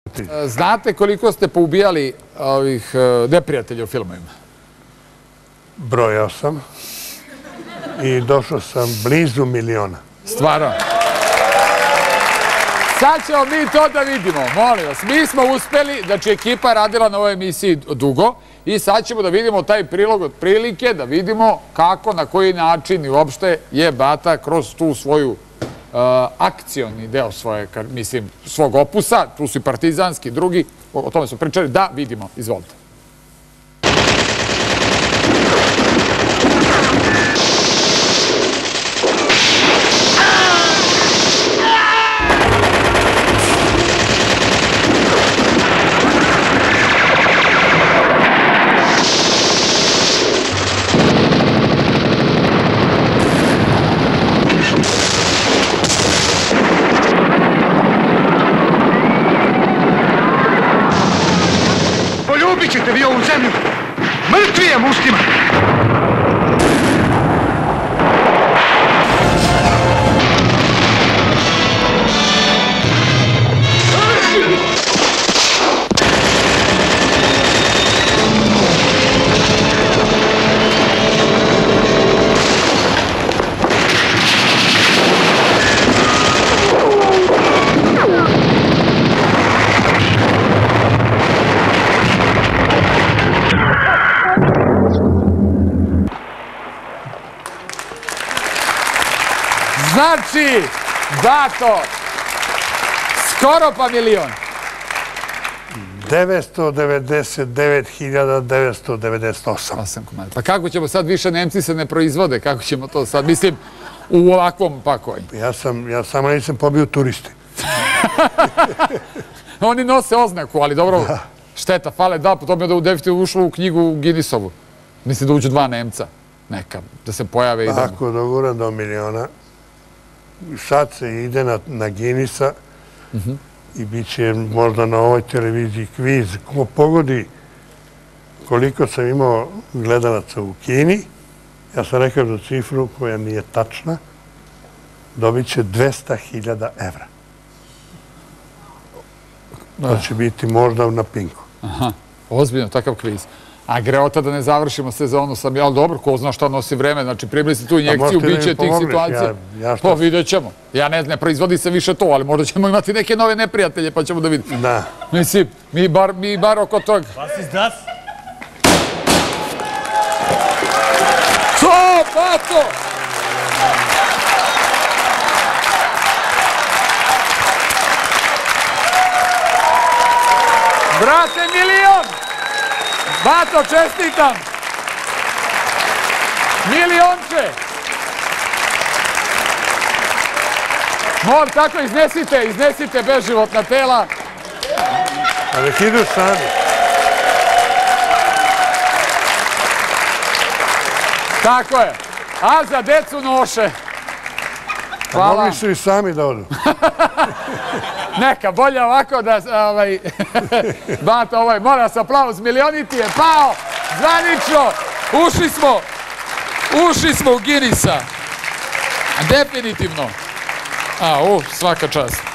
Znate koliko ste poubijali ovih neprijatelja u filmovima? Brojao sam i došao sam blizu 1.000.000. Stvarno? Sad ćemo mi to da vidimo, molim vas. Mi smo uspeli, znači ekipa je radila na ovoj emisiji dugo i sad ćemo da vidimo taj prilog od prilike, da vidimo kako, na koji način i uopšte je Bata kroz tu svoju akcioni deo svog opusa, tu su i partizanski, drugi, o tome smo pričali, da vidimo, izvolite. Poljubit ćete vi ovu zemlju, mrtvi je muštima! Znači, Bato, skoro pa 1.000.000. 999.998. Pa kako ćemo sad, više Nemci se ne proizvode, kako ćemo to sad, mislim, u ovakvom pakovanju? Ja samo nisam pobio turisti. Oni nose oznaku, ali dobro, šteta, fale da, po tome da u definitivno ušlo u knjigu Guinnessovu. Mislim da uđu 2 Nemca, neka, da se pojave i da... Ako doguram do 1.000.000, sad se ide na Guinnessa i bit će možda na ovoj televiziji kviz. Ko pogodi koliko sam imao gledalaca u Kini, ja sam rekao za cifru koja nije tačna, dobit će 200.000 evra. To će biti možda na Pinku. Aha, ozbiljno, takav kviz. A Greota da ne završimo sezonu sam, ali dobro, ko zna šta nosi vreme, znači primili ste tu injekciju, bit će tih situacija. Pa vidjet ćemo. Ja ne proizvodi se više to, ali možda ćemo imati neke nove neprijatelje, pa ćemo da vidimo. Da. Mislim, mi bar oko toga. Was ist das? To, Bato! Brate, 1.000.000! Bato, čestitam! 1.000.000! Tako, iznesite beživotna tela. A nek idu sami. Tako je. A za decu noše. Hvala. Mogli su i sami da odu. Neka, bolje ovako da... Bato, mora se aplauz, 1.000.000 je pao, zvanično, ušli smo u Guinnessa. Definitivno. Svaka čast.